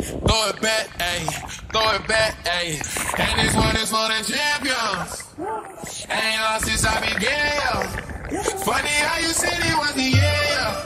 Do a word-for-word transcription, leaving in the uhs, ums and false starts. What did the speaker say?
Throw it back, ayy, throw it back, ayy. And this one is for the champions. Ain't lost since I began. Funny how you said it was the yeah.